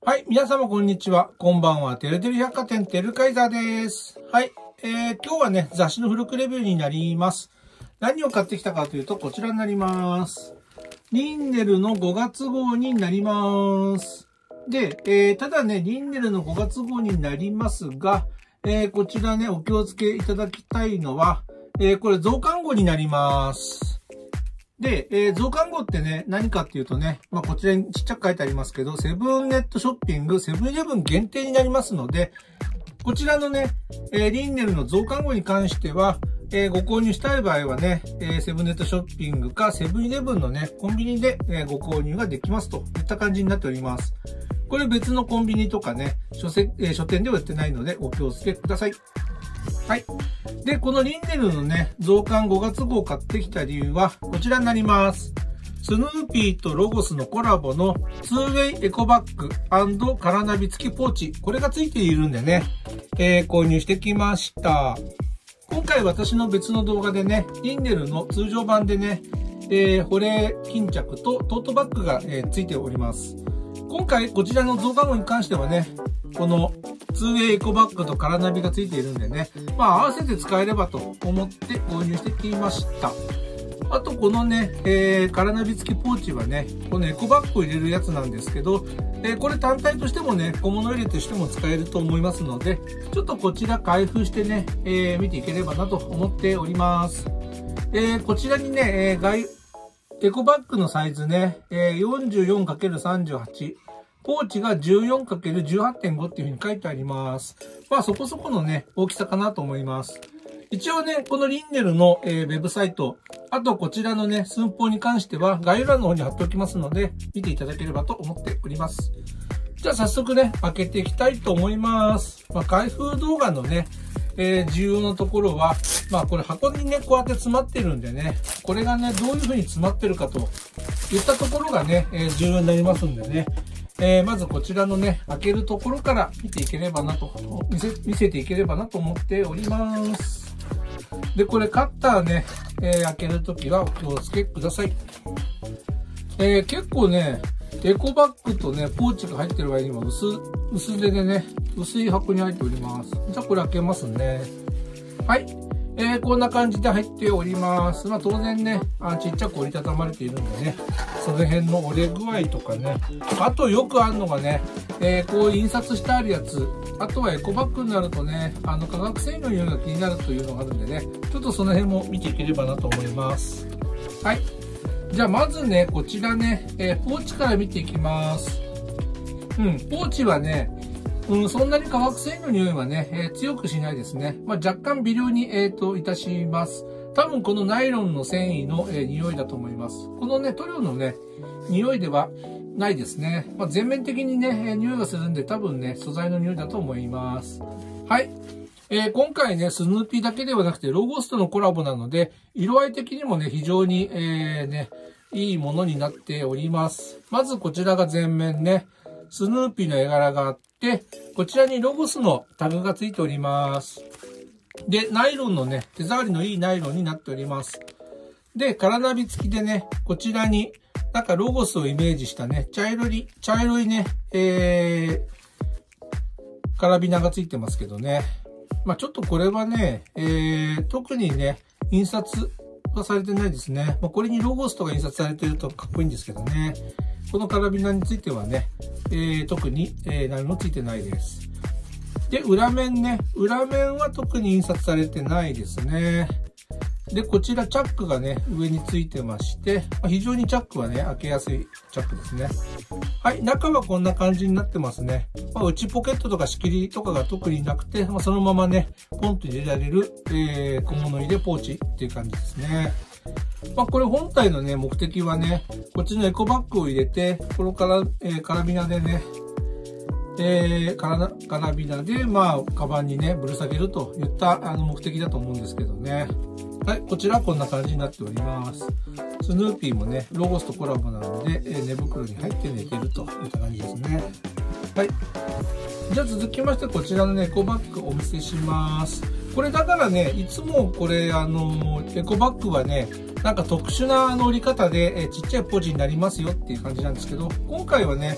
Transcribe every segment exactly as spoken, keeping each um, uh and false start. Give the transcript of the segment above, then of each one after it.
はい、皆様こんにちは。こんばんは。てるてる百貨店てるカイザーです。はい、えー、今日はね、雑誌の付録レビューになります。何を買ってきたかというと、こちらになります。リンネルのごがつ号になります。で、えー、ただね、リンネルのごがつ号になりますが、えー、こちらね、お気をつけいただきたいのは、えー、これ増刊号になります。で、えー、増刊号ってね、何かっていうとね、まあ、こちらにちっちゃく書いてありますけど、セブンネットショッピング、セブンイレブン限定になりますので、こちらのね、えー、リンネルの増刊号に関しては、えー、ご購入したい場合はね、えー、セブンネットショッピングかセブンイレブンのね、コンビニで、えー、ご購入ができますといった感じになっております。これ別のコンビニとかね、書せ、えー、書店では売ってないのでお気をつけください。はい。で、このリンネルのね、増刊ごがつ号を買ってきた理由はこちらになります。スヌーピーとロゴスのコラボのツーウェイエコバッグ&カラナビ付きポーチ。これが付いているんでね、えー、購入してきました。今回私の別の動画でね、リンネルの通常版でね、えー、保冷巾着とトートバッグが、えー、付いております。今回こちらの増刊号に関してはね、このツーウェイエコバッグとカラナビが付いているんでね、まあ合わせて使えればと思って購入してきました。あとこのね、えー、カラナビ付きポーチはね、このエコバッグを入れるやつなんですけど、えー、これ単体としてもね、小物入れとしても使えると思いますので、ちょっとこちら開封してね、えー、見ていければなと思っております。えー、こちらにね、えー、外、エコバッグのサイズね、えー、よんじゅうよんかけるさんじゅうはち。ポーチが じゅうよんかけるじゅうはちてんご っていう風に書いてあります。まあそこそこのね、大きさかなと思います。一応ね、このリンネルの、えー、ウェブサイト、あとこちらのね、寸法に関しては概要欄の方に貼っておきますので、見ていただければと思っております。じゃあ早速ね、開けていきたいと思います。まあ開封動画のね、えー、重要なところは、まあこれ箱にね、こうやって詰まってるんでね、これがね、どういう風に詰まってるかといったところがね、えー、重要になりますんでね、えー、まずこちらのね、開けるところから見ていければなと、見せ、見せていければなと思っております。で、これカッターね、えー、開けるときはお気をつけください。えー、結構ね、エコバッグとね、ポーチが入ってる割には薄、薄手でね、薄い箱に入っております。じゃあこれ開けますね。はい。えー、こんな感じで入っております。まあ当然ね、あちっちゃく折りたたまれているんでね、その辺の折れ具合とかね、あとよくあるのがね、えー、こう印刷してあるやつ、あとはエコバッグになるとね、あの化学繊維の匂いが気になるというのがあるんでね、ちょっとその辺も見ていければなと思います。はい。じゃあまずね、こちらね、えー、ポーチから見ていきます。うん、ポーチはね、うん、そんなに化学繊維の匂いはね、えー、強くしないですね。まあ、若干微量に、えーと、いたします。多分このナイロンの繊維の、えー、匂いだと思います。このね、塗料のね、匂いではないですね。まあ、全面的にね、えー、匂いがするんで多分ね、素材の匂いだと思います。はい。えー、今回ね、スヌーピーだけではなくてロゴスとのコラボなので、色合い的にもね、非常に、えー、ね、いいものになっております。まずこちらが前面ね、スヌーピーの絵柄があって、こちらにロゴスのタグがついております。で、ナイロンのね、手触りのいいナイロンになっております。で、カラナビ付きでね、こちらになんかロゴスをイメージしたね、茶色い、茶色いね、えー、カラビナがついてますけどね。まあちょっとこれはね、えー、特にね、印刷はされてないですね。まあ、これにロゴスとか印刷されてるとかっこいいんですけどね。このカラビナについてはね、えー、特に、えー、何もついてないです。で、裏面ね。裏面は特に印刷されてないですね。で、こちらチャックがね、上についてまして、まあ、非常にチャックはね、開けやすいチャックですね。はい、中はこんな感じになってますね。まあ、内ポケットとか仕切りとかが特になくて、まあ、そのままね、ポンと入れられる、えー、小物入れポーチっていう感じですね。まあこれ本体のね、目的はね、こっちのエコバッグを入れて、このカラ、えー、カラビナでね、えー、カラ、カラビナで、まあ、カバンにね、ぶら下げるといったあの目的だと思うんですけどね。はい、こちらはこんな感じになっております。スヌーピーもね、ロゴスとコラボなので、えー、寝袋に入って寝てるといった感じですね。はい。じゃあ続きまして、こちらのね、エコバッグお見せします。これだからね、いつもこれ、あの、エコバッグはね、なんか特殊な折り方で、えちっちゃいポジになりますよっていう感じなんですけど、今回はね、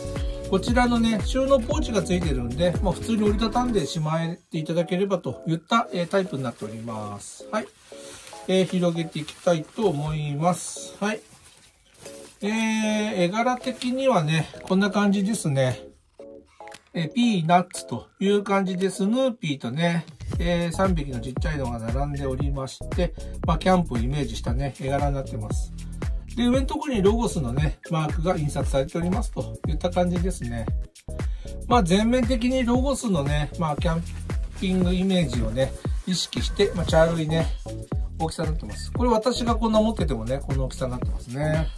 こちらのね、収納ポーチが付いてるんで、まあ、普通に折りたたんでしまえていただければといった、えー、タイプになっております。はい。えー、広げていきたいと思います。はい。えー、絵柄的にはね、こんな感じですね。えー、ピーナッツという感じで、スヌーピーとね、えー、さんびきのちっちゃいのが並んでおりまして、まあ、キャンプをイメージしたね、絵柄になってます。で、上のところにロゴスのね、マークが印刷されておりますといった感じですね。まあ、全面的にロゴスのね、まあ、キャンピングイメージをね、意識して、まあ、茶色いね、大きさになってます。これ私がこんな持っててもね、この大きさになってますね。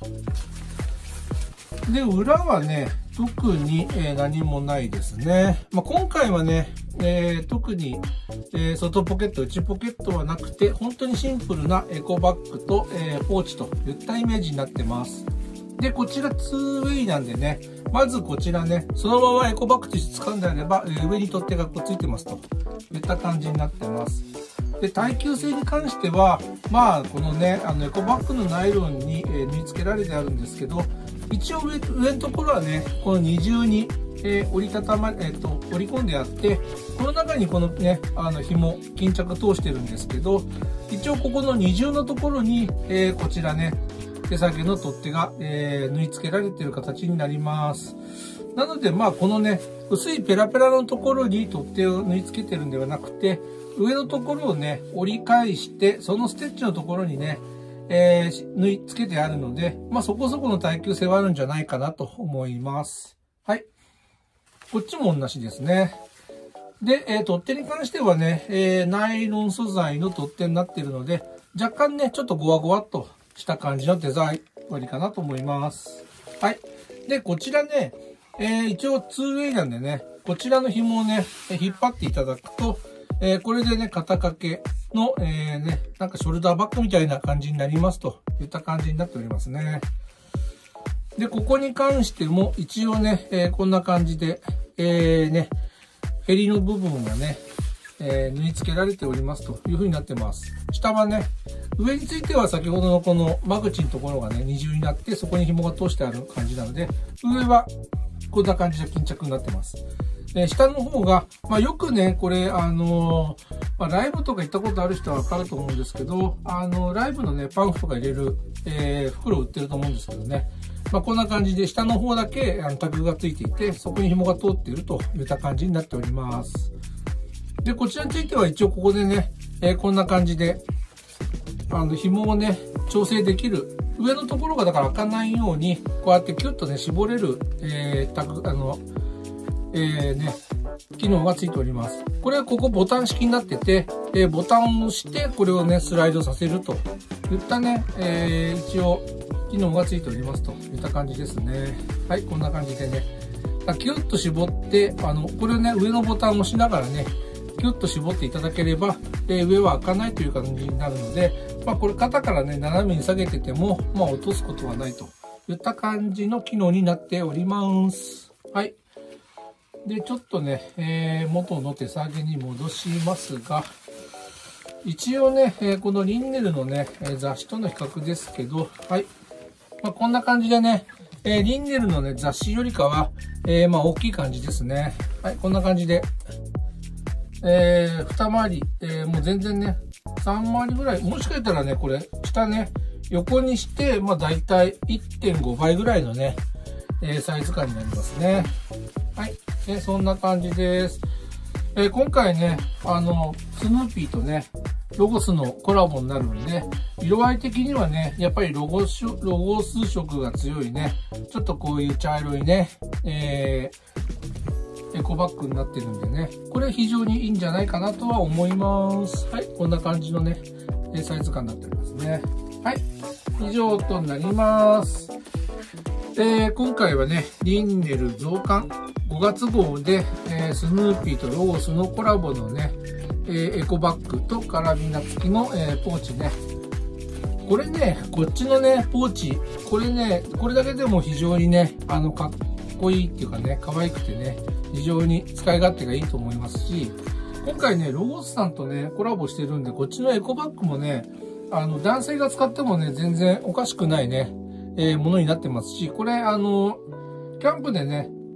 で、裏はね、特に、えー、何もないですね。まあ、今回はね、えー、特に、えー、外ポケット、内ポケットはなくて、本当にシンプルなエコバッグと、えー、ポーチといったイメージになってます。で、こちらツーウェイなんでね、まずこちらね、そのままエコバッグとして使うんであれば、えー、上に取っ手がこうついてますといった感じになってます。で、耐久性に関しては、まあ、このね、あの、エコバッグのナイロンに、えー、縫い付けられてあるんですけど、一応上、上のところはね、この二重に、えー、折りたたま、えっと、折り込んであって、この中にこのね、あの、紐、巾着通してるんですけど、一応ここの二重のところに、えー、こちらね、手先の取っ手が、えー、縫い付けられている形になります。なので、まあ、このね、薄いペラペラのところに取っ手を縫い付けてるんではなくて、上のところをね、折り返して、そのステッチのところにね、えー、縫い付けてあるので、まあ、そこそこの耐久性はあるんじゃないかなと思います。はい。こっちも同じですね。で、えー、取っ手に関してはね、えー、ナイロン素材の取っ手になっているので、若干ね、ちょっとゴワゴワっとした感じのデザイン割りかなと思います。はい。で、こちらね、えー、一応ツーウェイなんでね、こちらの紐をね、引っ張っていただくと、えー、これでね、肩掛けの、えー、ね、なんかショルダーバッグみたいな感じになりますといった感じになっておりますね。で、ここに関しても一応ね、えー、こんな感じで、えー、ね、ヘリの部分がね、えー、縫い付けられておりますという風になってます。下はね、上については先ほどのこの間口のところがね、二重になってそこに紐が通してある感じなので、上はこんな感じで巾着になってます。えー、下の方が、まあ、よくね、これ、あのー、まあ、ライブとか行ったことある人はわかると思うんですけど、あのー、ライブのね、パンフとか入れる、えー、袋売ってると思うんですけどね。まあ、こんな感じで下の方だけあのタグがついていて、そこに紐が通っているといった感じになっております。で、こちらについては一応ここでね、えー、こんな感じで、あの、紐をね、調整できる。上のところがだから開かないように、こうやってキュッとね、絞れる、えー、タグ、あの、えー、ね、機能がついております。これはここボタン式になってて、えー、ボタンを押して、これをね、スライドさせるといったね、えー、一応、機能がついておりますといった感じですね。はい、こんな感じでね、キュッと絞って、あの、これをね、上のボタンを押しながらね、キュッと絞っていただければ、えー、上は開かないという感じになるので、まあ、これ肩からね、斜めに下げてても、まあ、落とすことはないといった感じの機能になっております。はい。で、ちょっとね、えー、元の手提げに戻しますが、一応ね、えー、このリンネルのね、雑誌との比較ですけど、はい。まあ、こんな感じでね、えー、リンネルのね、雑誌よりかは、えー、まあ、大きい感じですね。はい、こんな感じで、えー、二回り、えー、もう全然ね、三回りぐらい、もしかしたらね、これ、下ね、横にして、まあ、だいたい いってんご 倍ぐらいのね、えー、サイズ感になりますね。はい。えー、そんな感じです。えー、今回ね、あの、スヌーピーとね、ロゴスのコラボになるんで、色合い的にはね、やっぱりロゴス、ロゴス色が強いね、ちょっとこういう茶色いね、えー、エコバッグになってるんでね、これ非常にいいんじゃないかなとは思います。はい、こんな感じのね、サイズ感になっておりますね。はい、以上となります。えー、今回はね、リンネル増刊ごがつ号で、えー、スヌーピーとロゴスのコラボのね、えー、エコバッグとカラビナ付きの、えー、ポーチね。これね、こっちのね、ポーチ、これね、これだけでも非常にね、あの、かっこいいっていうかね、可愛くてね、非常に使い勝手がいいと思いますし、今回ね、ロゴスさんとね、コラボしてるんで、こっちのエコバッグもね、あの、男性が使ってもね、全然おかしくないね、えー、ものになってますし、これ、あの、キャンプでね、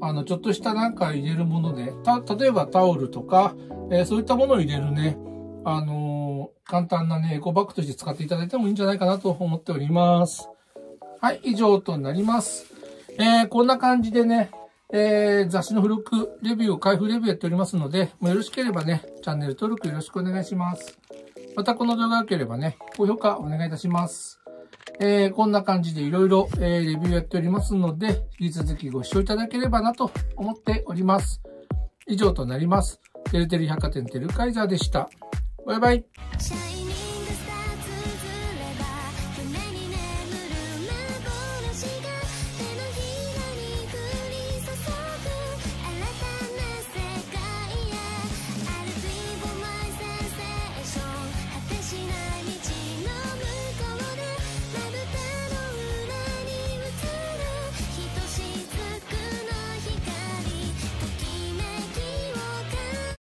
あの、ちょっとしたなんか入れるもので、た、例えばタオルとか、えー、そういったものを入れるね、あのー、簡単なね、エコバッグとして使っていただいてもいいんじゃないかなと思っております。はい、以上となります。えー、こんな感じでね、えー、雑誌の付録レビューを開封レビューやっておりますので、もうよろしければね、チャンネル登録よろしくお願いします。またこの動画が良ければね、高評価お願いいたします。えー、こんな感じでいろいろレビューやっておりますので、引き続きご視聴いただければなと思っております。以上となります。てるてる百貨店てるカイザーでした。バイバイ。